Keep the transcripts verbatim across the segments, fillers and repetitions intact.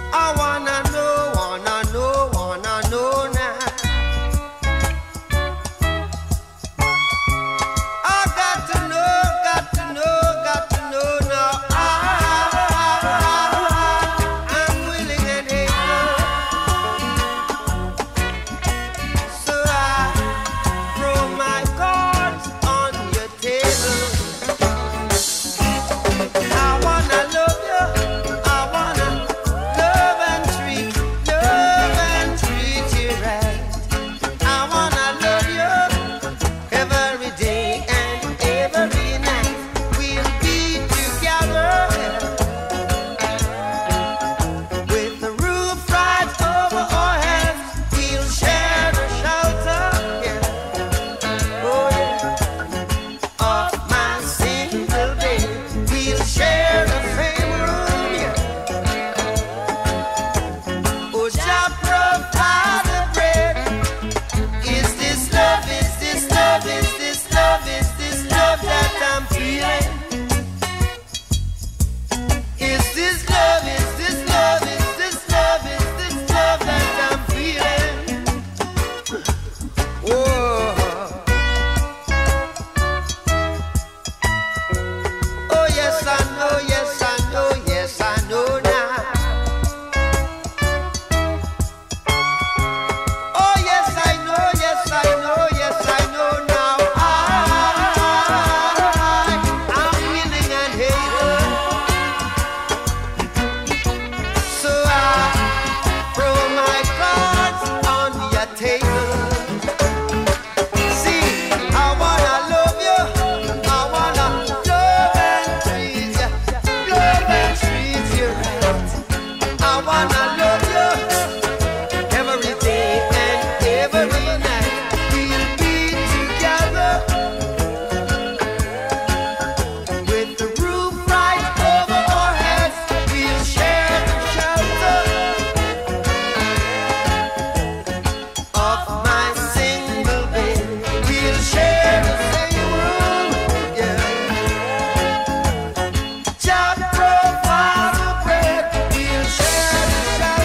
I wanna know, wanna know, wanna know now. I got to know, got to know, got to know now. I, I'm willing and able. So I throw my cards on your table. I wanna love you. I wanna love and treat, love and treat you right. I wanna love you every day and every night. We'll be together with the roof right over our heads. We'll share the shelter, yeah, oh yeah, of my single bed. We'll share the same room, yeah. Oh, Jah provide the bread. Is this love? Is this love? Is this love? Is this love that I'm feeling? Is this love? Is this love? Is this love? Is this love that I'm feeling? Whoa. Oh yes, I know, yes, I know, yes, I know now. Oh yes, I know, yes, I know, yes, I know now. I, I'm willing and able. So I throw my cards on your table. See, I wanna love you. I wanna love and treat you, love and treat you right. I wanna love you every day and every night. We'll be together with the roof right over our heads. We'll share the shelter of my single bed. We'll share the same room, yeah. Jah provide the bread. We'll share the shelter.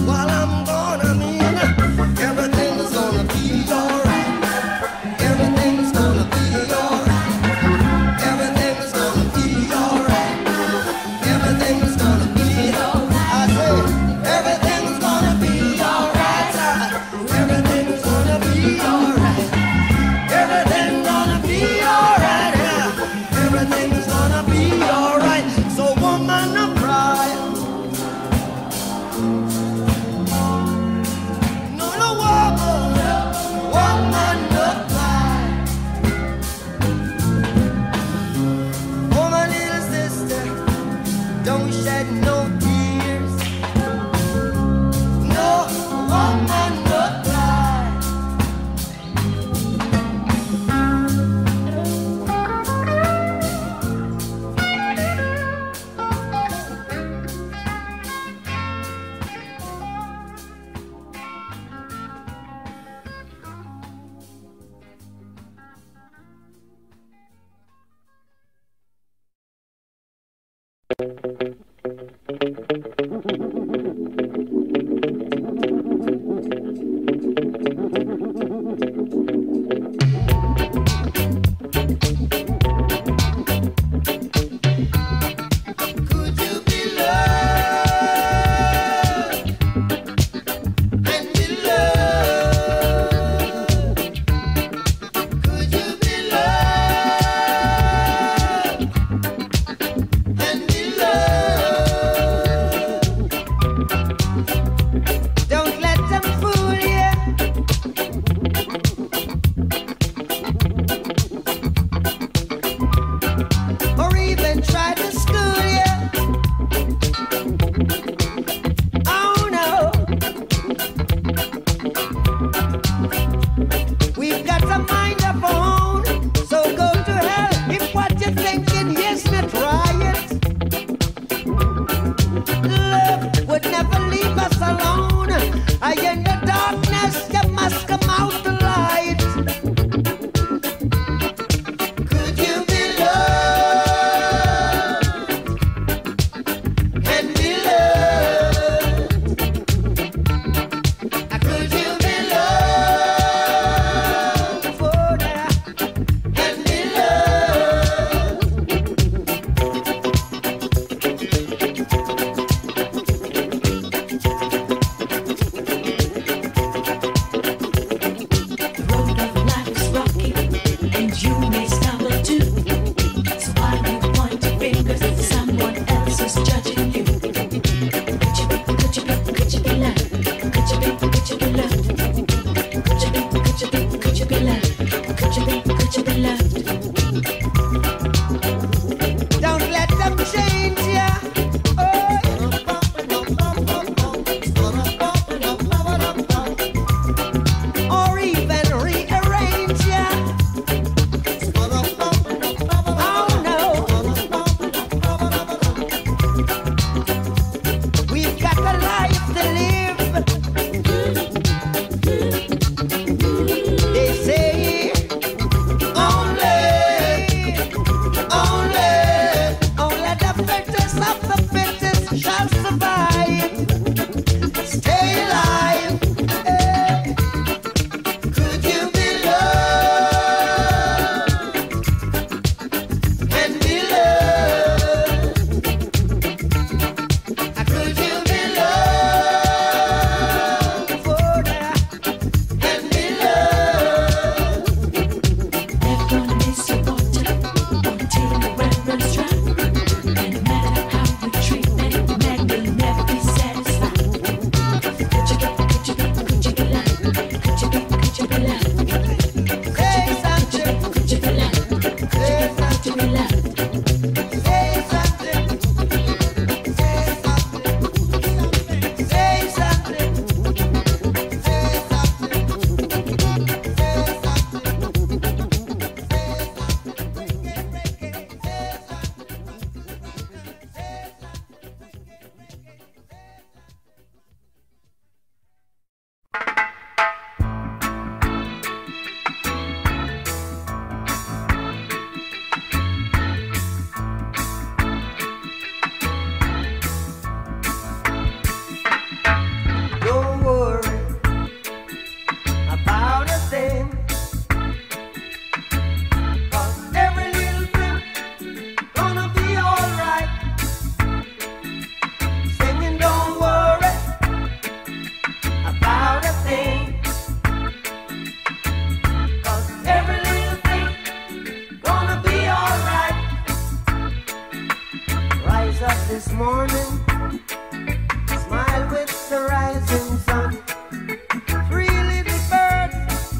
while I'm gone, I mean, everything's gonna be alright. Everything's gonna be alright. Everything's gonna be alright. Everything's gonna be alright. I say, everything's gonna be alright. Everything's gonna be alright. Everything's gonna be alright. Everything's gonna be alright. So woman, no cry. No, no, woman, woman, no cry. Oh, my little sister, don't shed no tears. No, woman, no cry. Could you be loved and be loved? Could you be loved and be loved? up this morning, smile with the rising sun. Three little birds,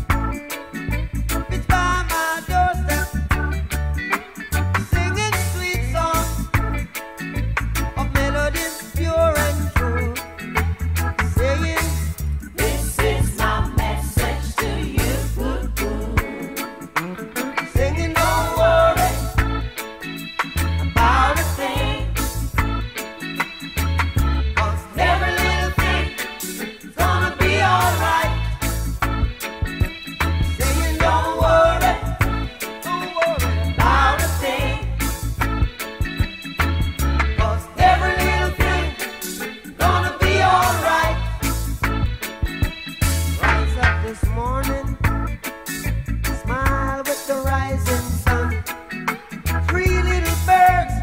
it's by my doorstep, singing sweet songs of melodies pure and true, saying, this is my message to you. Singing, don't worry about a thing, 'cause every little thing is gonna be alright. Saying, don't worry, don't worry about a thing, 'cause every little thing is gonna be alright. Rise up this morning, smile with the rising sun. Three little birds,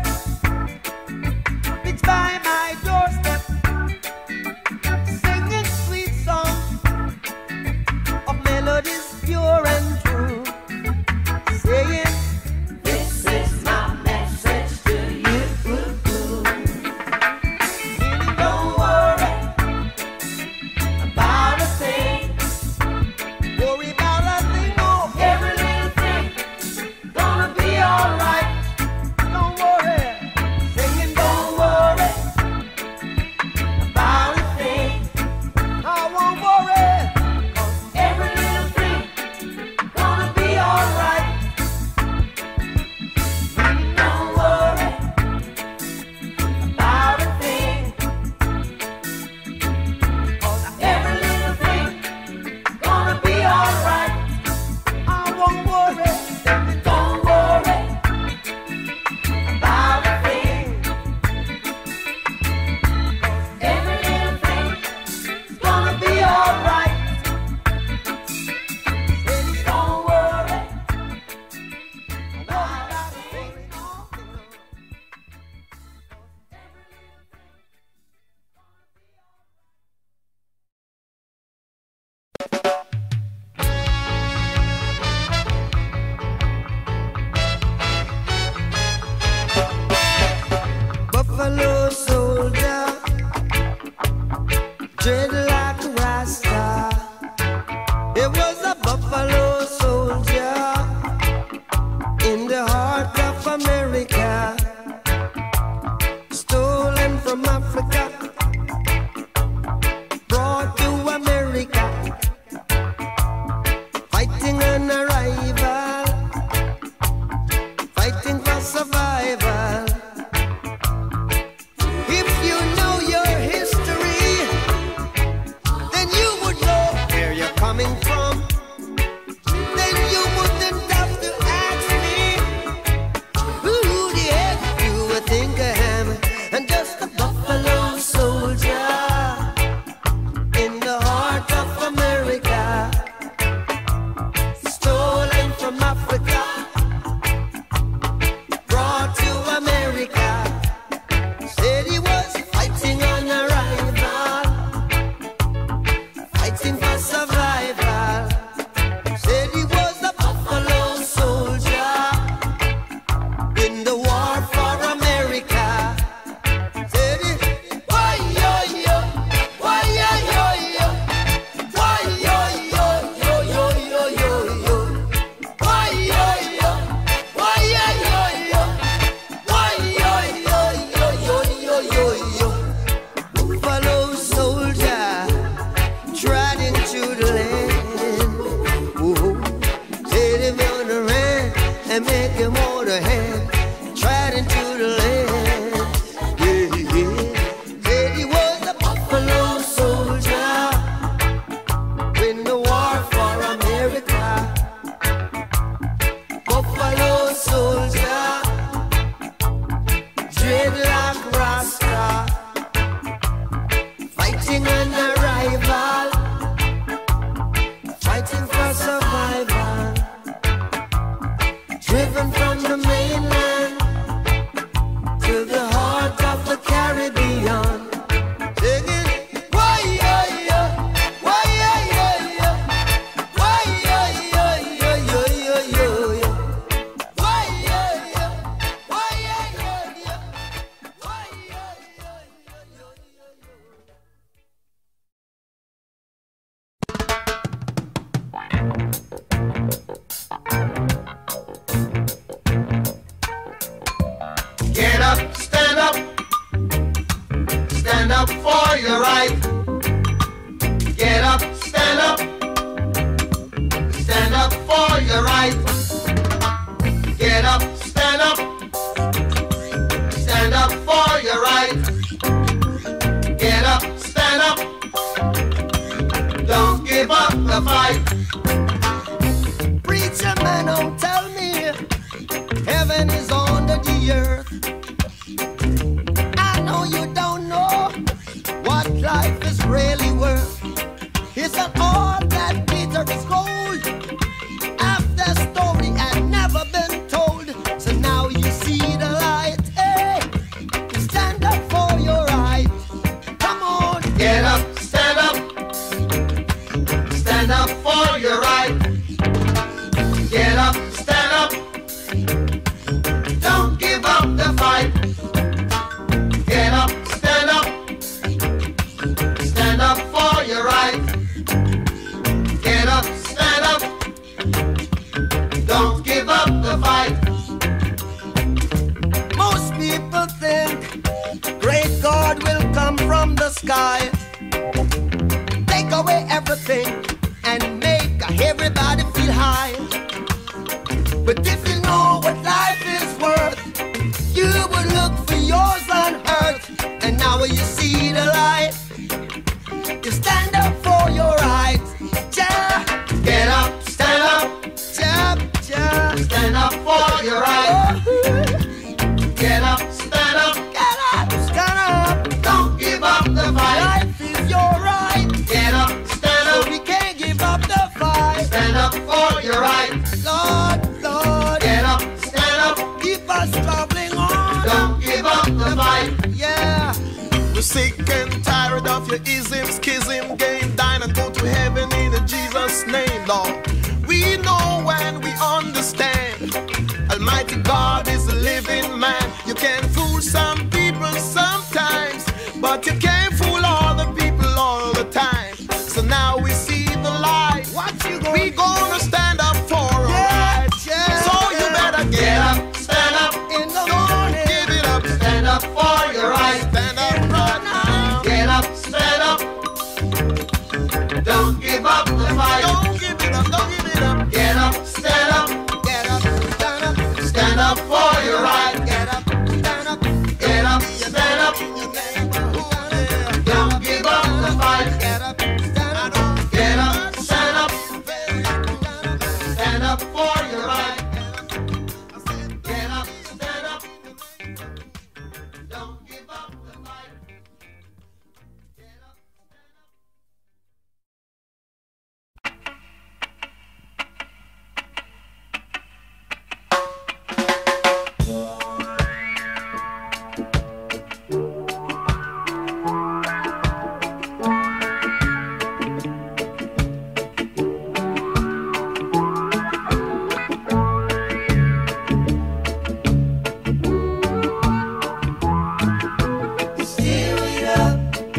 it's by my doorstep, singing sweet songs of melodies pure and true, saying, this is my message to you. Meaning, don't worry about a thing, worry about a thing, oh, every little thing gonna be alright. Don't worry, singing, don't worry about a thing. I won't worry, 'cause every little thing gonna be alright. Don't worry about a thing, 'cause every little thing gonna be alright. I won't worry, don't worry about a thing, 'cause every little thing is gonna be alright. Don't worry about a thing. Buffalo soldier, dreadlock rasta. It was a buffalo soldier in the heart of America, stolen from Africa, brought to America, fighting an arrival, fighting for survival. If you know your history, then you would know where you're coming from. Then you wouldn't have to ask me, who the heck you would think I am? And just a buffalo Stand up for your right. Get up, stand up. Stand up for your right. Get up, stand up. Stand up for your right. Get up, stand up. Don't give up the fight. Preacher man, don't tell me heaven is under the earth. I know you don't know what life is really worth. It's not all that glitter is gold. After story had never been told. So now you see the light. Hey, stand up for your right. Come on, get up, stand up. Stand up for your right. Get up, stand up. Don't give up the fight. Get up, stand up. Stand up for your right. Get up, stand up. Don't give up the fight. Most people think great God will come from the sky, take away everything and make everybody feel high. But if you know what life is worth, you would look for yours on earth. And now when you see the light, you stand up for your right. Ja, get up, stand up. Ja, ja, stand up for your right. Get up, stand up. Get up, stand up. Don't give up the fight. Life is your right. Get up, stand up. So we can't give up the fight. Stand up for your right. Lord, Lord. Get up, stand up. Keep us traveling on. Don't give up the fight. Yeah. We're sick and tired of your ism, schism, game, dine and go to heaven in Jesus' name, Lord. We know and we understand Almighty God is a living man. You can fool some people sometimes, but you can't fool all the people all the time. So now we see the light. What you gonna We gonna stand up for our Yeah, rights. yeah. So you better get, Get up. up, stand up in the Don't morning. give it up. Stand up for your right. Stand up right now. Get up, stand up. Don't give up the fight. Don't give it up. Don't give it up. Get up, stand up. Get up, stand up. Stand up for your right. Get up, stand up. Get up, stand up. Don't give up the fight. Get up, stand up. Get up, stand up. Stand up for your right. Get up, stand up. Don't give up the fight. Get up, stand up. Steer it up,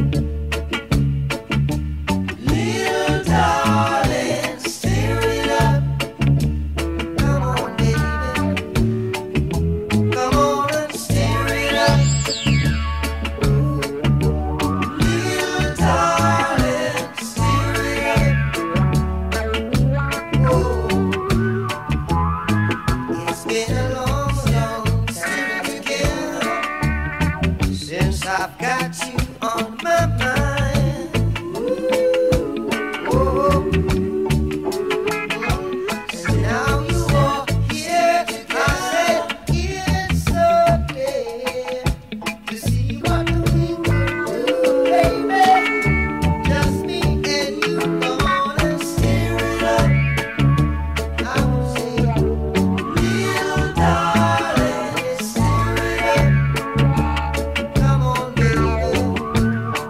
little darling, steer it up. Come on, baby, come on and steer it up. Little darling, steer it up. Oh, it's been a long, long steering together since I've got you on my mind. Ooh, and now you are here. I said it's okay to see what we can do, baby. Just me and you gonna steer it up. I will say, little darling, steer it up. Come on, baby.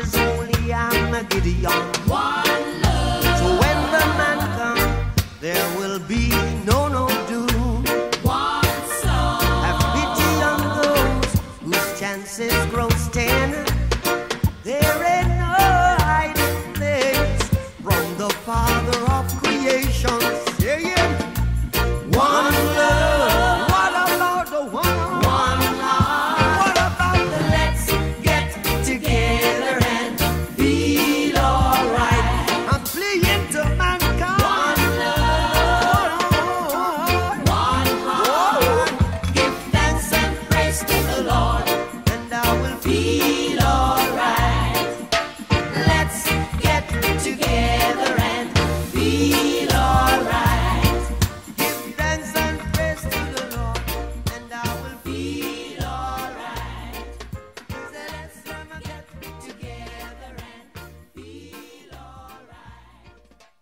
is only Armageddon. One love. So when the man comes, there will be no no doom. One soul. Have pity on those whose chances grow ten. There ain't no hiding place from the Father of creation. Yeah, yeah. One love. What about the one? One heart. What about the Let's get together and feel alright. I'm playing to mankind. One love. One heart. Give thanks and praise to the Lord. And I will Feel alright. Let's get together and feel alright. give thanks and praise to the Lord. And I will Feel alright. say, let's come and get Together and feel alright.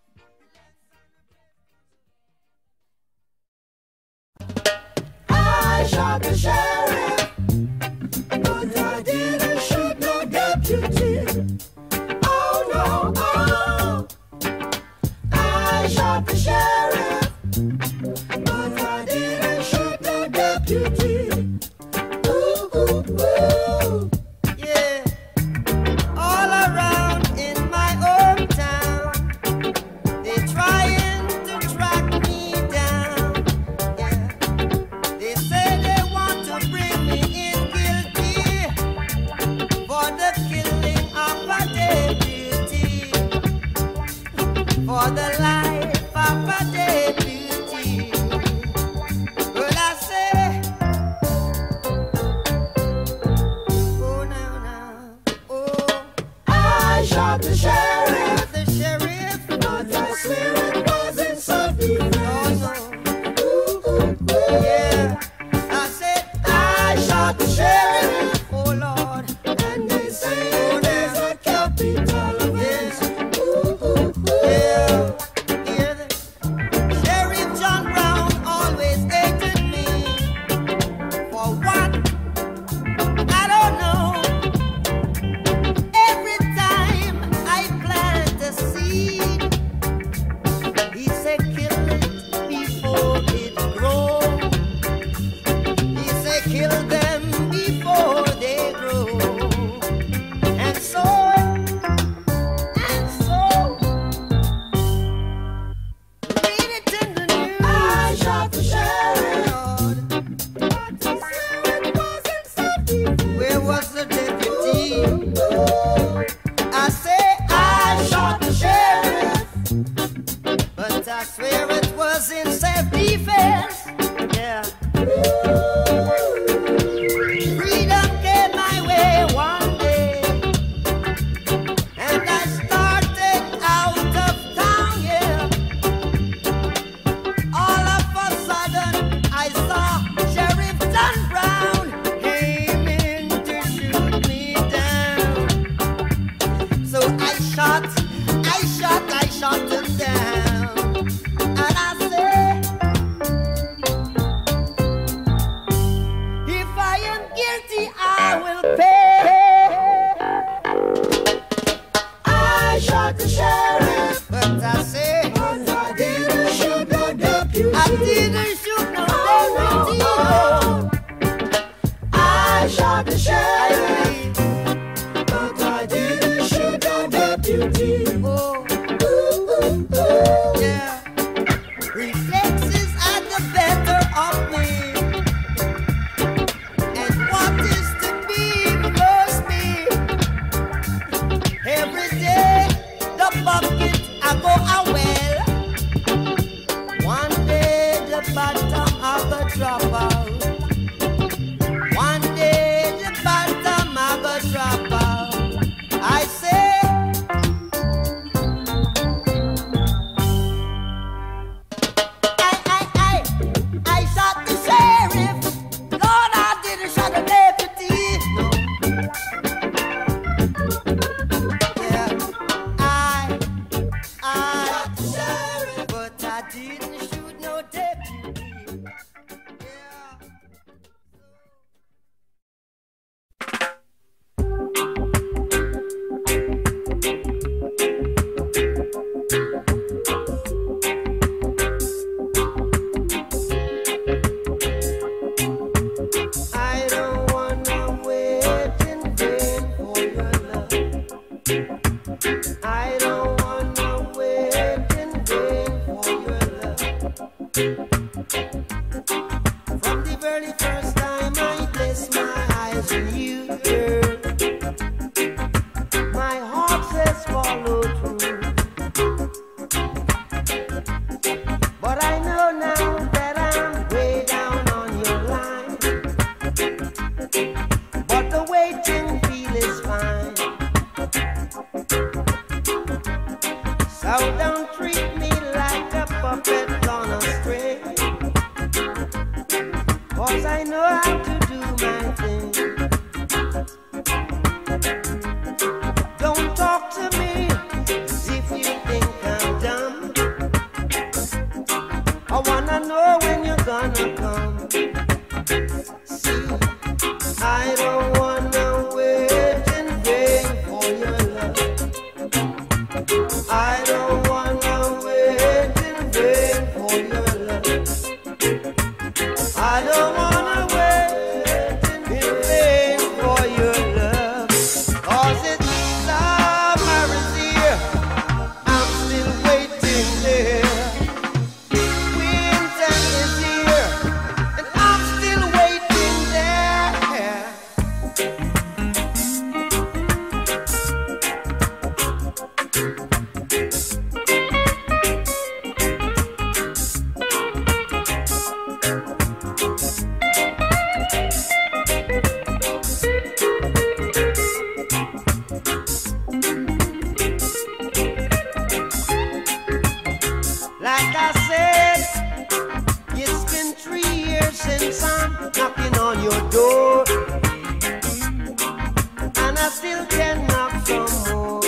I shot the sheriff, but I didn't shoot no deputy. Oh no, oh. I shot the sheriff, but I didn't shoot no deputy. Ooh, ooh, ooh. yeah. All around in my hometown, they're trying to track me down. Yeah. They say they want to bring me in guilty for the killing of a deputy, for the life of a deputy. But I say, oh now now, oh, I shot the sheriff, the sheriff, but I swear it wasn't self-defense. oh no. Ooh, ooh, ooh. Yeah, I said I shot the sheriff. Oh Lord, And they say there's a capital offense. Ooh, ooh, ooh. yeah, yeah. The Sheriff John Brown always hated me for what? I don't know. Every time I plant a seed, he said kill it before it grows. He said kill them before they grow. And so, and so, read it in the news. I shot the sheriff, Lord, but I swear it wasn't self-defense. where was the deputy? Ooh, I say I shot the sheriff, but I swear it was in self-defense. Yeah. Freedom came my way one day, and I started out of town, yeah. All of a sudden, I saw Sheriff John Brown aiming to shoot me down. So I shot, I shot, I shot him down. And I say, if I am guilty, I will pay. I shot the sheriff, But I say, but I didn't shoot no deputy. I didn't shoot no Oh, deputy. no, I shot the I sheriff, believe, but I didn't shoot no deputy. oh, Ooh, ooh, ooh. yeah. Reflexes are the better of me. And what is to be must be. Every day, the bucket I go a well. One day, the bottom I go drop out. One day, the bottom I go drop out. I say, I, I, I, I shot the sheriff. Lord, I didn't shot the deputy. No. Yeah, I Oh, don't treat me like a puppet on a string, 'cause I know how to do my thing. Don't talk to me as if you think I'm dumb. I wanna know when you're gonna come. See, I don't wanna wait in vain for your love. I don't wanna wait in vain for your love. I don't wanna wait in vain for your love. 'Cause it's summer is here, I'm still waiting there. Winter is here, and I'm still waiting there. Like I said, it's been three years since I'm knocking on your door, and I still can knock some more.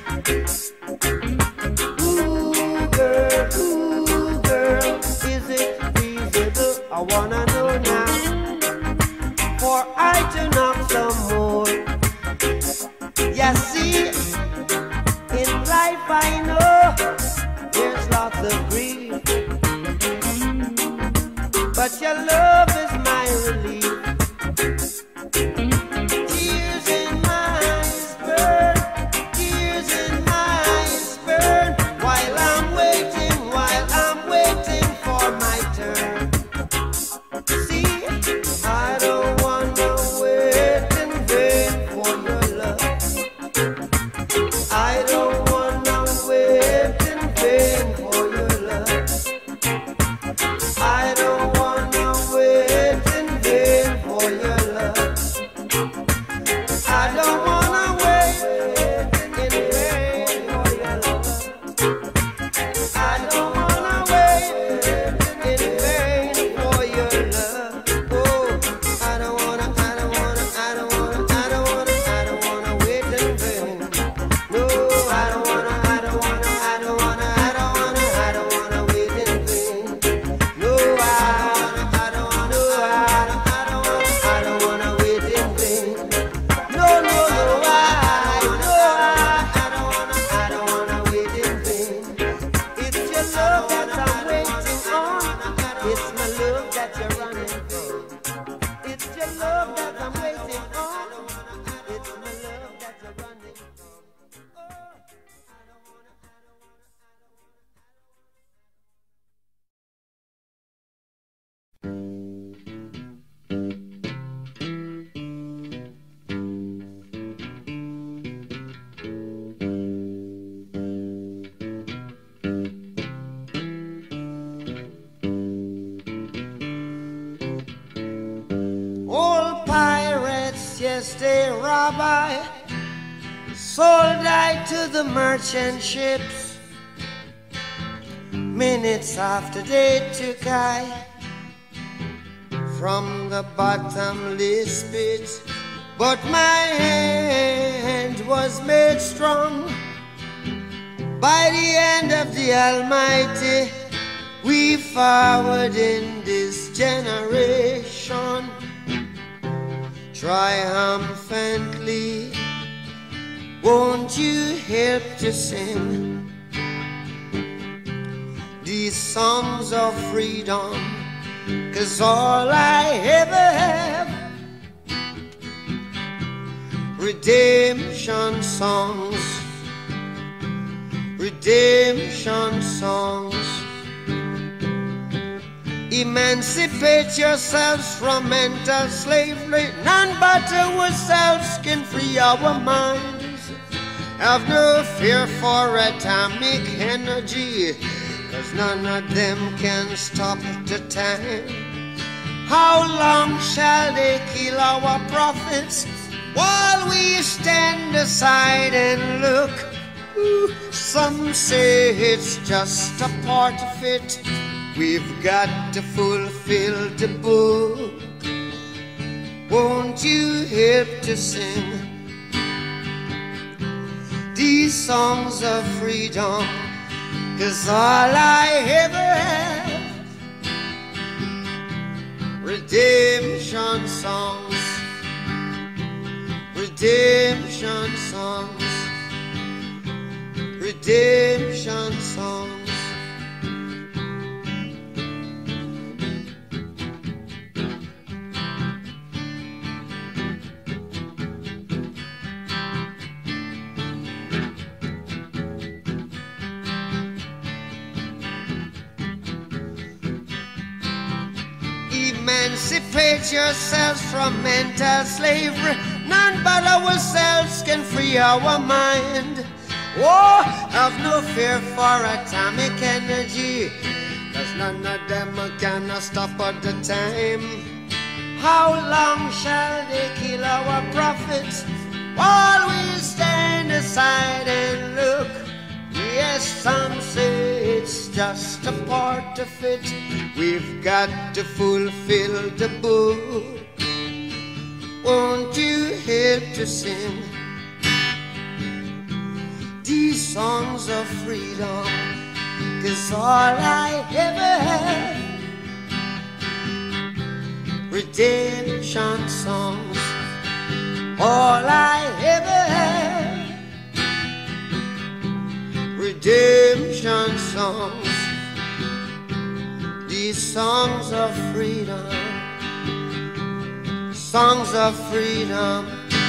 Ooh, girl, ooh, girl, is it feasible? I wanna know now, for I to knock some more. Yeah, see, in life I know there's lots of grief, but your love is my relief. Tears in my eyes burn, tears in my eyes burn, while I'm waiting, while I'm waiting for my turn. See, I don't wanna wait in vain for your love. I don't wanna wait in vain for your love. I don't wanna wait in vain for your love. I don't wanna wait in vain for your love. I don't wanna wait in vain for your love. Oh, I don't wanna, I don't wanna, I don't wanna, I don't wanna, I don't wanna wait in vain. No, I don't wanna, I don't wanna, I don't wanna, I don't wanna, I don't wanna wait in vain. No, I don't, I don't wanna, I don't, I don't wanna, I don't wanna wait in vain. No, no, no, I, no, I, I don't wanna, I don't wanna wait in vain. It's your love that I'm waiting on. It's my love that you're running from. It's your love that I'm waiting on. It's my love that you're running from. Oh, I don't wanna, I don't wanna. Old pirates, yes, they rob I, sold I to the merchant ships. Minutes after they took I from the bottomless pit, but my hand was made strong by the hand of the Almighty. We forward in this generation triumphantly. Won't you help to sing these songs of freedom? 'Cause all I ever have, redemption songs, redemption songs. Emancipate yourselves from mental slavery. None but ourselves can free our minds. Have no fear for atomic energy, 'cause none of them can stop the time. How long shall they kill our prophets while we stand aside and look? Some say it's just a part of it. We've got to fulfill the book. Won't you help to sing these songs of freedom? 'Cause all I ever have, redemption songs, redemption songs, redemption songs. Emancipate yourselves from mental slavery. None but ourselves can free our mind. Oh, have no fear for atomic energy, 'cause none of them can stop at the time. How long shall they kill our prophets while we stand aside and look? Yes, some say it's just a part of it. We've got to fulfill the book. Won't you help to sing these songs of freedom? 'Cause all I ever had, redemption songs. All I ever had, redemption songs. These songs of freedom, songs of freedom.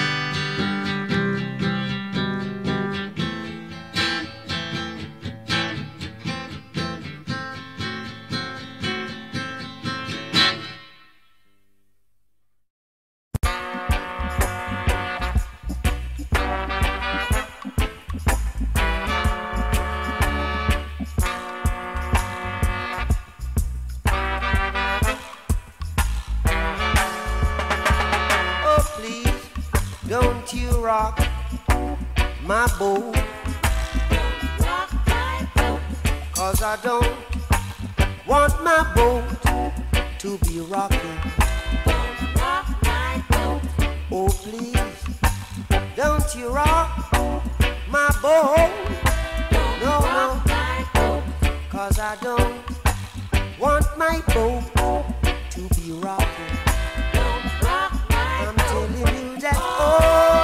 Rock my boat, Rock my boat. 'cause I don't want my boat to be rocking. Don't rock my boat. Oh please, don't you rock my boat. Don't No, no, rock my boat. 'cause I don't want my boat to be rocking. Don't rock my I'm boat. telling you that, oh,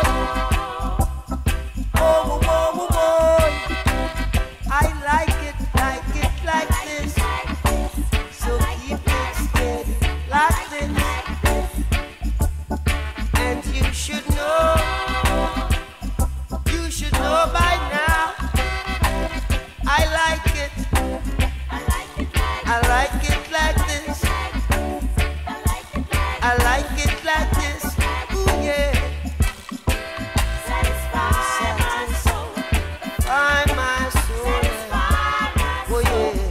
oh, oh, oh, oh, I like it, like it, like this. So keep it steady, like this. And you should know, you should know by now. I like it, I like it like I like it like this. I like it like I like it like this. Ooh yeah, satisfy my soul. find my soul. Satisfy my Oh soul. yeah,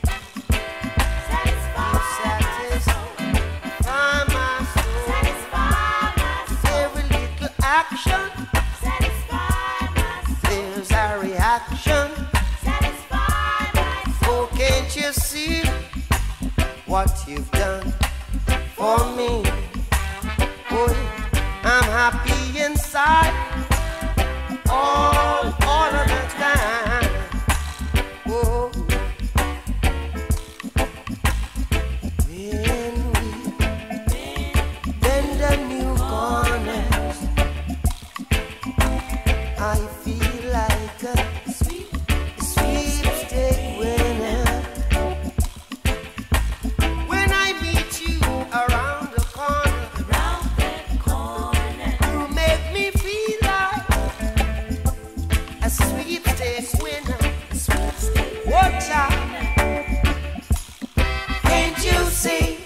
Satisfy my soul. find my soul. Satisfy my soul. Every little action, Satisfy my soul. there's a reaction. Satisfy my soul. Oh, can't you see what you've done for me? Boy, I'm happy inside all, all of the time. Oh, when we bend the new corners, I feel like a sweet, sweepstake winner. When I meet you around the corner, Around that corner. you make me feel like a sweepstakes winner. Watch out, can't you see